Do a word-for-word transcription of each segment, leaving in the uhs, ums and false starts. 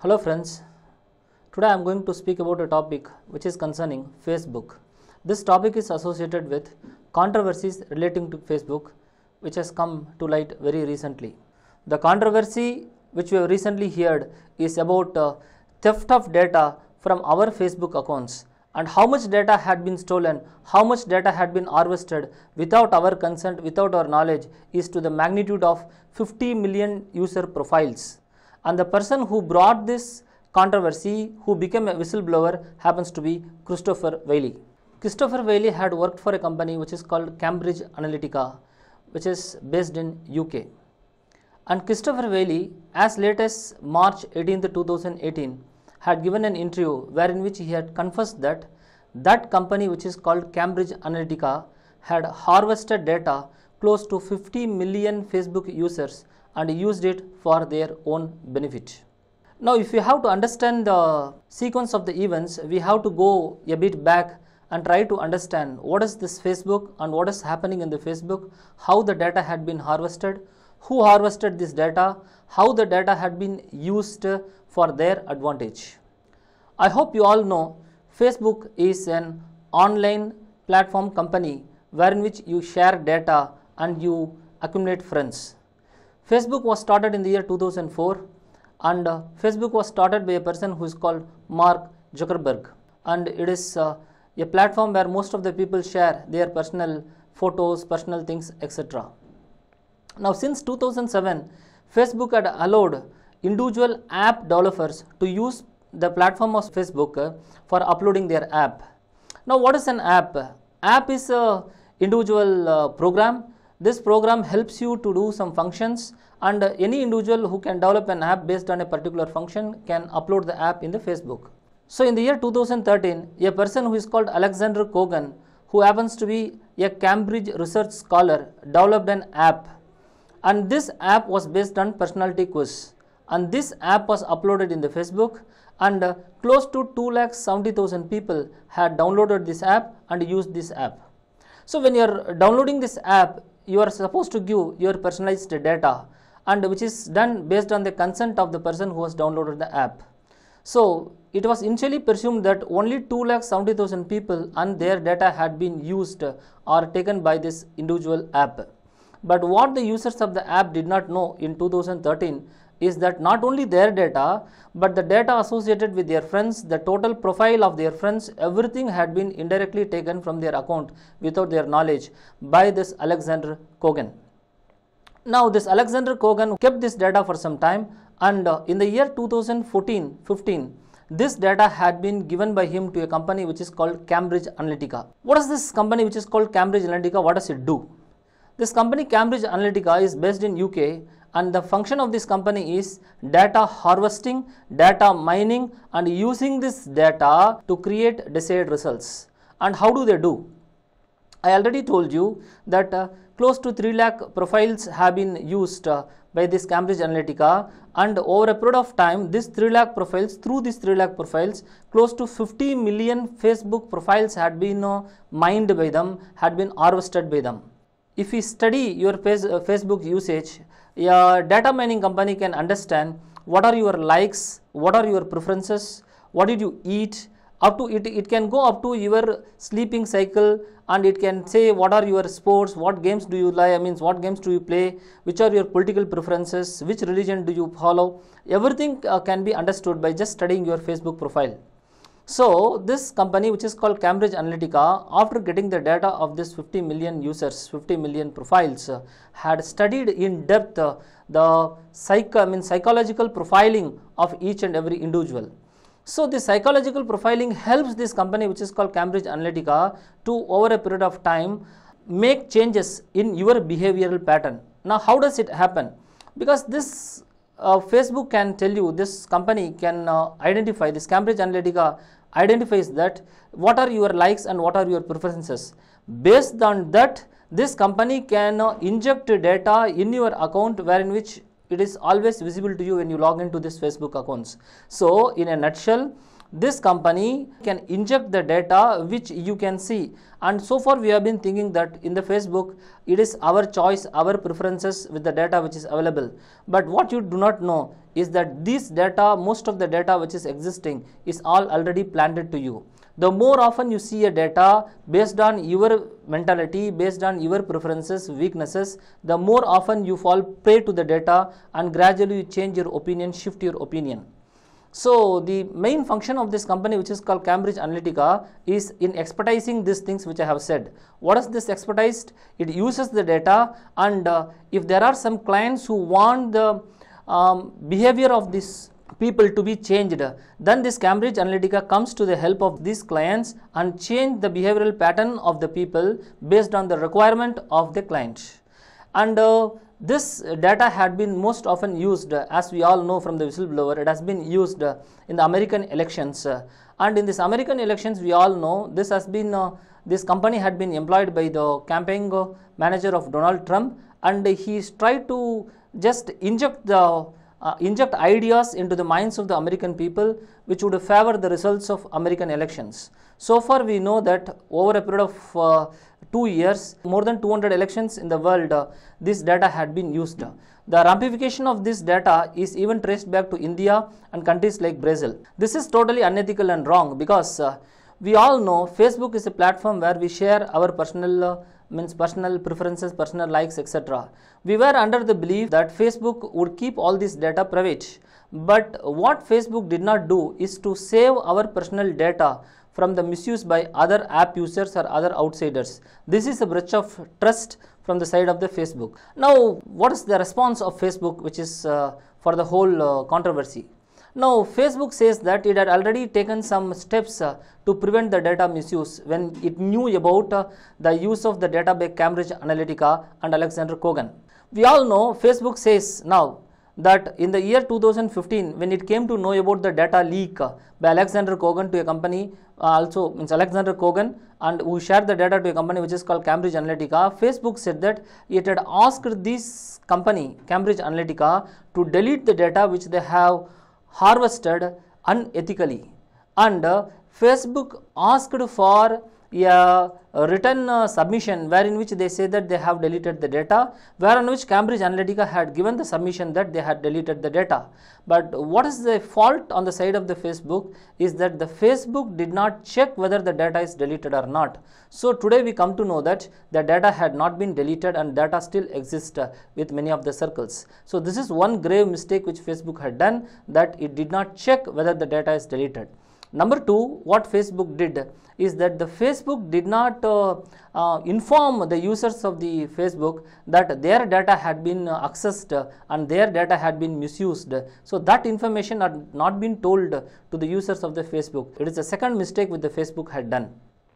Hello friends, today I am going to speak about a topic which is concerning Facebook. This topic is associated with controversies relating to Facebook which has come to light very recently. The controversy which we have recently heard is about uh, theft of data from our Facebook accounts, and how much data had been stolen, how much data had been harvested without our consent, without our knowledge, is to the magnitude of fifty million user profiles. And the person who brought this controversy, who became a whistleblower, happens to be Christopher Wylie. Christopher Wylie had worked for a company which is called Cambridge Analytica, which is based in U K. And Christopher Wylie, as late as March eighteenth two thousand eighteen, had given an interview wherein which he had confessed that that company which is called Cambridge Analytica had harvested data close to fifty million Facebook users and used it for their own benefit. Now, if we have to understand the sequence of the events, we have to go a bit back and try to understand what is this Facebook and what is happening in the Facebook, how the data had been harvested, who harvested this data, how the data had been used for their advantage. I hope you all know Facebook is an online platform company wherein which you share data and you accumulate friends. Facebook was started in the year two thousand four, and uh, Facebook was started by a person who is called Mark Zuckerberg, and it is uh, a platform where most of the people share their personal photos, personal things, et cetera. Now, since two thousand seven, Facebook had allowed individual app developers to use the platform of Facebook uh, for uploading their app. Now, what is an app? App is a individual uh, program. This program helps you to do some functions, and uh, any individual who can develop an app based on a particular function can upload the app in the Facebook. So, in the year two thousand thirteen, a person who is called Alexander Kogan, who happens to be a Cambridge research scholar, developed an app, and this app was based on personality quiz, and this app was uploaded in the Facebook, and uh, close to two lakh seventy thousand people had downloaded this app and used this app. So, when you are downloading this app, you are supposed to give your personalized data, and which is done based on the consent of the person who has downloaded the app. So, it was initially presumed that only two lakh seventy thousand people and their data had been used or taken by this individual app. But what the users of the app did not know in two thousand thirteen is that not only their data, but the data associated with their friends, the total profile of their friends, everything had been indirectly taken from their account without their knowledge by this Alexander Kogan. Now, this Alexander Kogan kept this data for some time, and uh, in the year two thousand fourteen fifteen, this data had been given by him to a company which is called Cambridge Analytica. What is this company which is called Cambridge Analytica? What does it do? This company Cambridge Analytica is based in U K, and the function of this company is data harvesting, data mining, and using this data to create desired results. And how do they do? I already told you that uh, close to three lakh profiles have been used uh, by this Cambridge Analytica, and over a period of time, this three lakh profiles, through these three lakh profiles, close to fifty million Facebook profiles had been uh, mined by them, had been harvested by them. If we study your face, uh, Facebook usage, a data mining company can understand what are your likes, what are your preferences, what did you eat, up to it, it can go up to your sleeping cycle, and it can say what are your sports, what games do you like, I mean what games do you play, which are your political preferences, which religion do you follow. Everything uh, can be understood by just studying your Facebook profile. So, this company which is called Cambridge Analytica, after getting the data of this fifty million users, fifty million profiles, uh, had studied in depth uh, the psych, I mean psychological profiling of each and every individual. So, the psychological profiling helps this company which is called Cambridge Analytica to, over a period of time, make changes in your behavioral pattern. Now, how does it happen? Because this uh, Facebook can tell you, this company can uh, identify, this Cambridge Analytica identifies that what are your likes and what are your preferences. Based on that, this company can uh, inject data in your account wherein which it is always visible to you when you log into this Facebook accounts. So, in a nutshell, this company can inject the data which you can see. And so far we have been thinking that in the Facebook it is our choice, our preferences with the data which is available. But what you do not know is that this data, most of the data which is existing is all already planted to you. The more often you see a data based on your mentality, based on your preferences, weaknesses, the more often you fall prey to the data and gradually you change your opinion, shift your opinion. So the main function of this company, which is called Cambridge Analytica, is in expertising these things which I have said. What is this expertised? It uses the data, and uh, if there are some clients who want the um, behavior of this people to be changed, then this Cambridge Analytica comes to the help of these clients and change the behavioral pattern of the people based on the requirement of the client. And uh, this data had been most often used, uh, as we all know from the whistleblower, it has been used uh, in the American elections. Uh, and in this American elections, we all know this has been, uh, this company had been employed by the campaign uh, manager of Donald Trump, and he tried to just inject the Uh, inject ideas into the minds of the American people which would favor the results of American elections. So far we know that over a period of uh, two years, more than two hundred elections in the world, uh, this data had been used. The ramification of this data is even traced back to India and countries like Brazil. This is totally unethical and wrong, because uh, we all know Facebook is a platform where we share our personal uh, means personal preferences, personal likes, et cetera. We were under the belief that Facebook would keep all this data private, but what Facebook did not do is to save our personal data from the misuse by other app users or other outsiders. This is a breach of trust from the side of the Facebook. Now, what is the response of Facebook, which is uh, for the whole uh, controversy? Now, Facebook says that it had already taken some steps uh, to prevent the data misuse when it knew about uh, the use of the data by Cambridge Analytica and Alexander Kogan. We all know Facebook says now that in the year two thousand fifteen, when it came to know about the data leak uh, by Alexander Kogan to a company, uh, also means Alexander Kogan, and who shared the data to a company which is called Cambridge Analytica, Facebook said that it had asked this company, Cambridge Analytica, to delete the data which they have harvested unethically, and uh, Facebook asked for a, a written uh, submission wherein which they say that they have deleted the data, wherein which Cambridge Analytica had given the submission that they had deleted the data. But what is the fault on the side of the Facebook is that the Facebook did not check whether the data is deleted or not. So today we come to know that the data had not been deleted and data still exists uh, with many of the circles. So this is one grave mistake which Facebook had done, that it did not check whether the data is deleted. Number two, what Facebook did is that the Facebook did not uh, uh, inform the users of the Facebook that their data had been uh, accessed uh, and their data had been misused. So that information had not been told to the users of the Facebook. It is the second mistake which the Facebook had done.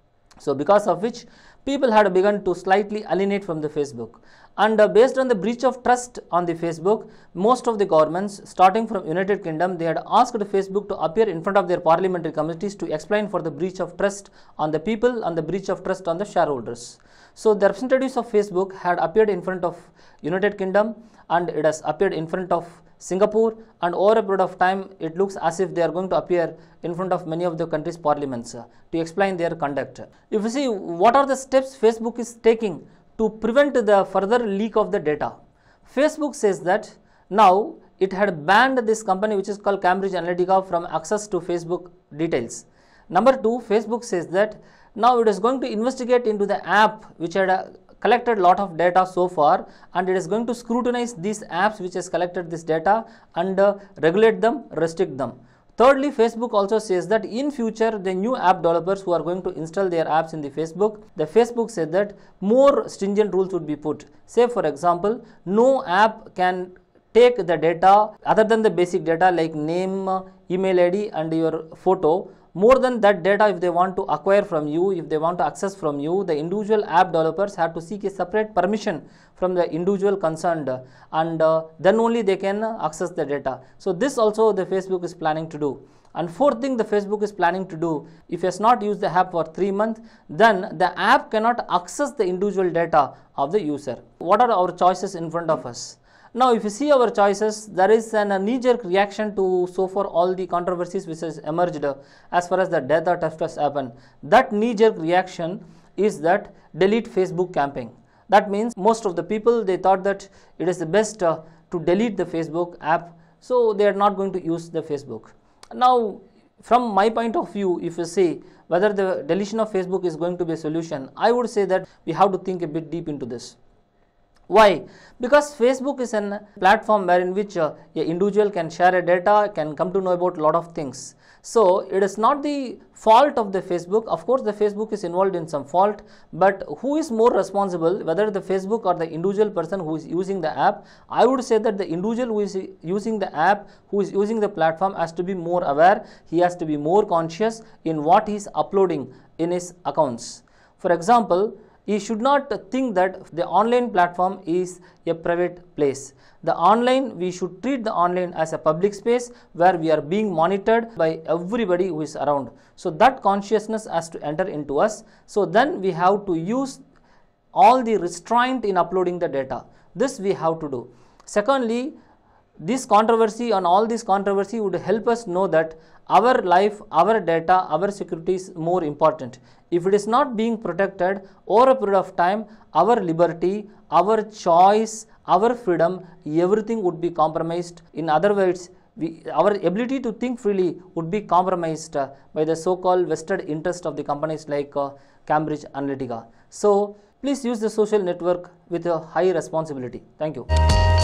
So because of which people had begun to slightly alienate from the Facebook. And uh, based on the breach of trust on the Facebook, most of the governments, starting from United Kingdom, they had asked Facebook to appear in front of their parliamentary committees to explain for the breach of trust on the people and the breach of trust on the shareholders. So the representatives of Facebook had appeared in front of United Kingdom, and it has appeared in front of Singapore, and over a period of time it looks as if they are going to appear in front of many of the countries' parliaments uh, to explain their conduct. If you see what are the steps Facebook is taking to prevent the further leak of the data, Facebook says that now it had banned this company which is called Cambridge Analytica from access to Facebook details. Number two, Facebook says that now it is going to investigate into the app which had uh, collected lot of data so far, and it is going to scrutinize these apps which has collected this data and uh, regulate them, restrict them. Thirdly, Facebook also says that in future the new app developers who are going to install their apps in the Facebook, the Facebook said that more stringent rules would be put. Say for example, no app can take the data other than the basic data like name, email I D and your photo. More than that data, if they want to acquire from you, if they want to access from you, the individual app developers have to seek a separate permission from the individual concerned, and uh, then only they can access the data. So this also the Facebook is planning to do. And fourth thing the Facebook is planning to do, if it has not used the app for three months, then the app cannot access the individual data of the user. What are our choices in front of us? Now, if you see our choices, there is an, a knee-jerk reaction to so far all the controversies which has emerged uh, as far as the data theft has happened. That knee-jerk reaction is that delete Facebook campaign. That means most of the people, they thought that it is the best uh, to delete the Facebook app, so they are not going to use the Facebook. Now, from my point of view, if you say whether the deletion of Facebook is going to be a solution, I would say that we have to think a bit deep into this. Why? Because Facebook is a platform wherein which uh, a individual can share a data, can come to know about a lot of things. So it is not the fault of the Facebook. Of course, the Facebook is involved in some fault, but who is more responsible, whether the Facebook or the individual person who is using the app? I would say that the individual who is using the app, who is using the platform, has to be more aware. He has to be more conscious in what he is uploading in his accounts. For example, he should not think that the online platform is a private place. The online, we should treat the online as a public space where we are being monitored by everybody who is around. So that consciousness has to enter into us. So then we have to use all the restraint in uploading the data. This we have to do. Secondly, this controversy and all this controversy would help us know that our life, our data, our security is more important. If it is not being protected over a period of time, our liberty, our choice, our freedom, everything would be compromised. In other words, we, our ability to think freely would be compromised uh, by the so-called vested interest of the companies like uh, Cambridge Analytica. So, please use the social network with a high responsibility. Thank you.